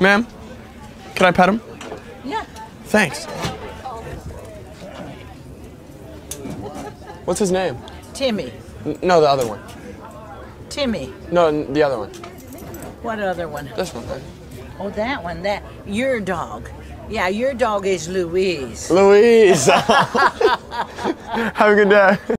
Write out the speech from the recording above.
Ma'am, can I pet him? Yeah. Thanks. What's his name? Timmy. No, the other one. Timmy. No, the other one. What other one? This one. Oh, that one. That your dog. Yeah, your dog is Louise. Louise. Have a good day.